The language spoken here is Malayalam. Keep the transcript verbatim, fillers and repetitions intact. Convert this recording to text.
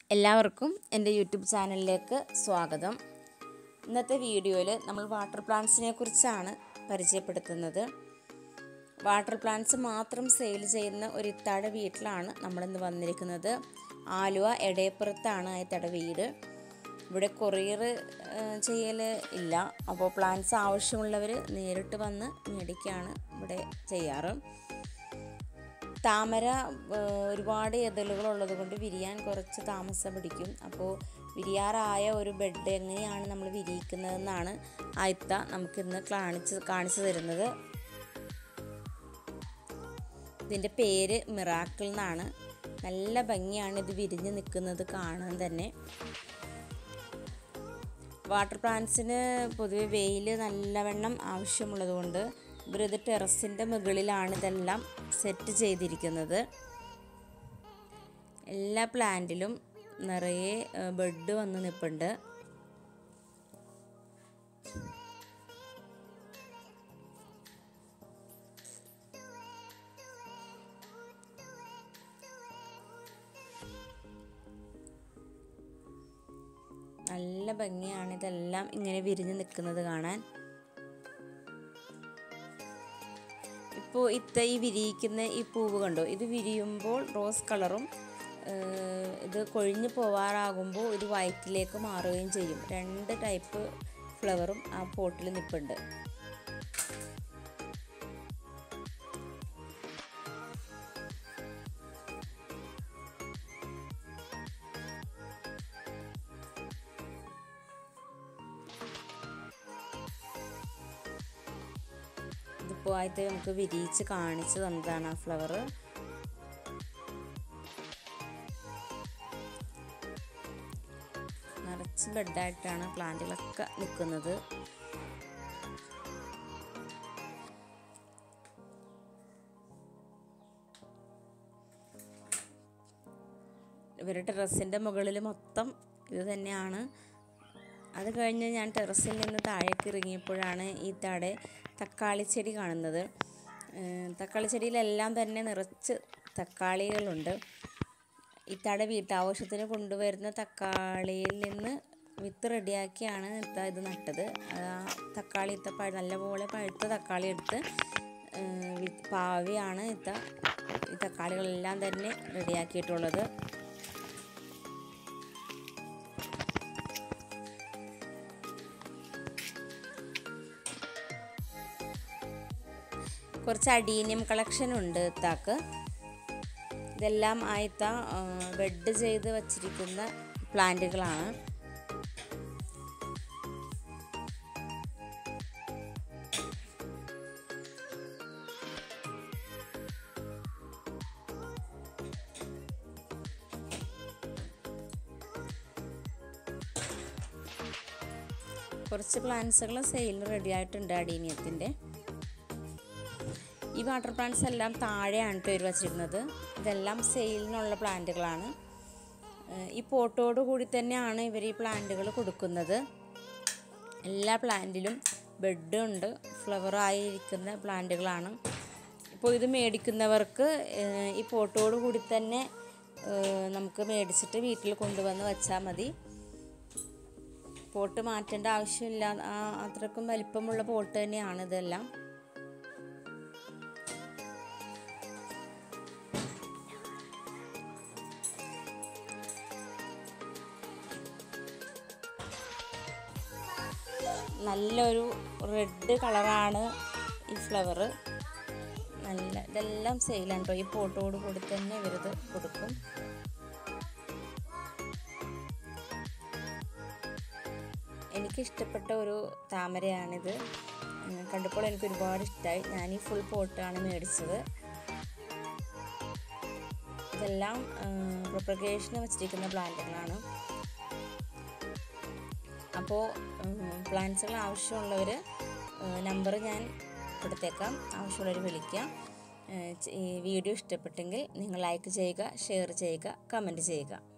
എല്ലാവർക്കും എൻ്റെ യൂട്യൂബ് ചാനലിലേക്ക് സ്വാഗതം. ഇന്നത്തെ വീഡിയോയിൽ നമ്മൾ വാട്ടർ പ്ലാന്റ്സിനെ കുറിച്ചാണ് പരിചയപ്പെടുത്തുന്നത്. വാട്ടർ പ്ലാന്റ്സ് മാത്രം സെയിൽ ചെയ്യുന്ന ഒരു ഇത്താടെ വീട്ടിലാണ് നമ്മളിന്ന് വന്നിരിക്കുന്നത്. ആലുവ എടയപ്പുറത്താണ് ആ ഇത്താടെ വീട്. ഇവിടെ കൊറിയർ ചെയ്യൽ ഇല്ല, അപ്പോൾ പ്ലാന്റ്സ് ആവശ്യമുള്ളവർ നേരിട്ട് വന്ന് മേടിക്കുകയാണ് ഇവിടെ ചെയ്യാറ്. താമര ഒരുപാട് എതളുകളുള്ളത് കൊണ്ട് വിരിയാൻ കുറച്ച് താമസം പിടിക്കും. അപ്പോൾ വിരിയാറായ ഒരു ബെഡ് എങ്ങനെയാണ് നമ്മൾ വിരിയിക്കുന്നതെന്നാണ് ആയിത്ത നമുക്കിന്ന് കാണിച്ച് കാണിച്ചു തരുന്നത്. ഇതിൻ്റെ പേര് മിറാക്കിൾ എന്നാണ്. നല്ല ഭംഗിയാണ് ഇത് വിരിഞ്ഞ് നിൽക്കുന്നത് കാണാൻ തന്നെ. വാട്ടർ പ്ലാന്റ്സിന് പൊതുവെ വെയിൽ നല്ലവണ്ണം ആവശ്യമുള്ളതുകൊണ്ട് ഇവരിത് ടെറസിൻ്റെ മുകളിലാണ് ഇതെല്ലാം സെറ്റ് ചെയ്തിരിക്കുന്നത്. എല്ലാ പ്ലാന്റിലും നിറയെ ബെഡ് വന്ന് നിൽപ്പുണ്ട്. നല്ല ഭംഗിയാണ് ഇതെല്ലാം ഇങ്ങനെ വിരിഞ്ഞ് നിൽക്കുന്നത് കാണാൻ. ഇപ്പോൾ ഇത്ത ഈ വിരിയിക്കുന്ന ഈ പൂവ് കണ്ടോ, ഇത് വിരിയുമ്പോൾ റോസ് കളറും ഇത് കൊഴിഞ്ഞു പോവാറാകുമ്പോൾ ഇത് വൈറ്റിലേക്ക് മാറുകയും ചെയ്യും. രണ്ട് ടൈപ്പ് ഫ്ലവറും ആ പോട്ടിൽ നിൽപ്പുണ്ട്. ഇതിപ്പോൾ ആയിട്ട് നമുക്ക് വിരിയിച്ച് കാണിച്ച് തന്നതാണ് ആ ഫ്ലവർ. നിറച്ച് ബെഡായിട്ടാണ് പ്ലാന്റുകളൊക്കെ നിൽക്കുന്നത്. ഇവരുടെ ടെറസിൻ്റെ മുകളിൽ മൊത്തം ഇത് തന്നെയാണ്. അത് കഴിഞ്ഞ് ഞാൻ ടെറസിൽ നിന്ന് താഴേക്ക് ഇറങ്ങിയപ്പോഴാണ് ഈ താടെ തക്കാളി ചെടി കാണുന്നത്. തക്കാളി ചെടിയിലെല്ലാം തന്നെ നിറച്ച് തക്കാളികളുണ്ട്. ഇത്താടെ വീട്ടാവശ്യത്തിന് കൊണ്ടുവരുന്ന തക്കാളിയിൽ നിന്ന് വിത്ത് റെഡിയാക്കിയാണ് ഇത്ത ഇത് നട്ടത്. തക്കാളി ഇത്ത പഴ നല്ലപോലെ പഴുത്ത തക്കാളി എടുത്ത് പാവിയാണ് ഇത്ത ഈ തക്കാളികളെല്ലാം തന്നെ റെഡിയാക്കിയിട്ടുള്ളത്. കുറച്ച് അഡീനിയം കളക്ഷൻ ഉണ്ട് ഇത്താക്ക്. ഇതെല്ലാം ആയിത്ത ബെഡ് ചെയ്ത് വച്ചിരിക്കുന്ന പ്ലാന്റുകളാണ്. കുറച്ച് പ്ലാന്റ്സുകൾ സെയിലിന് റെഡി ആയിട്ടുണ്ട് അഡീനിയത്തിൻ്റെ. ഈ വാട്ടർ പ്ലാന്റ്സ് എല്ലാം താഴെയാണ് പേര് വച്ചിരുന്നത്. ഇതെല്ലാം സെയിലിനുള്ള പ്ലാന്റുകളാണ്. ഈ പോട്ടോട് കൂടി തന്നെയാണ് ഇവർ ഈ പ്ലാന്റുകൾ കൊടുക്കുന്നത്. എല്ലാ പ്ലാന്റിലും ബെഡ് ഉണ്ട്, ഫ്ലവർ ആയിരിക്കുന്ന പ്ലാന്റുകളാണ്. ഇപ്പോൾ ഇത് മേടിക്കുന്നവർക്ക് ഈ പോട്ടോട് കൂടി തന്നെ നമുക്ക് മേടിച്ചിട്ട് വീട്ടിൽ കൊണ്ടുവന്ന് വച്ചാൽ മതി. പോട്ട് മാറ്റേണ്ട ആവശ്യമില്ല. അത്രക്കും വലിപ്പമുള്ള പോട്ട് തന്നെയാണ് ഇതെല്ലാം. നല്ലൊരു റെഡ് കളറാണ് ഈ ഫ്ലവർ. നല്ല ഇതെല്ലാം സെയിലാണ് കേട്ടോ. ഈ പോട്ടോട് കൂടി തന്നെ ഇവരിത് കൊടുക്കും. എനിക്കിഷ്ടപ്പെട്ട ഒരു താമരയാണിത്. കണ്ടപ്പോൾ എനിക്ക് ഒരുപാട് ഇഷ്ടമായി. ഞാൻ ഈ ഫുൾ പോട്ടാണ് മേടിച്ചത്. ഇതെല്ലാം പ്രൊപ്പഗേഷന് വെച്ചിരിക്കുന്ന പ്ലാന്റുകളാണ്. അപ്പോൾ പ്ലാന്റ്സുകൾ ആവശ്യമുള്ളവർ നമ്പർ ഞാൻ കൊടുത്തേക്കാം, ആവശ്യമുള്ളവർ വിളിക്കാം. ഈ വീഡിയോ ഇഷ്ടപ്പെട്ടെങ്കിൽ നിങ്ങൾ ലൈക്ക് ചെയ്യുക, ഷെയർ ചെയ്യുക, കമൻറ്റ് ചെയ്യുക.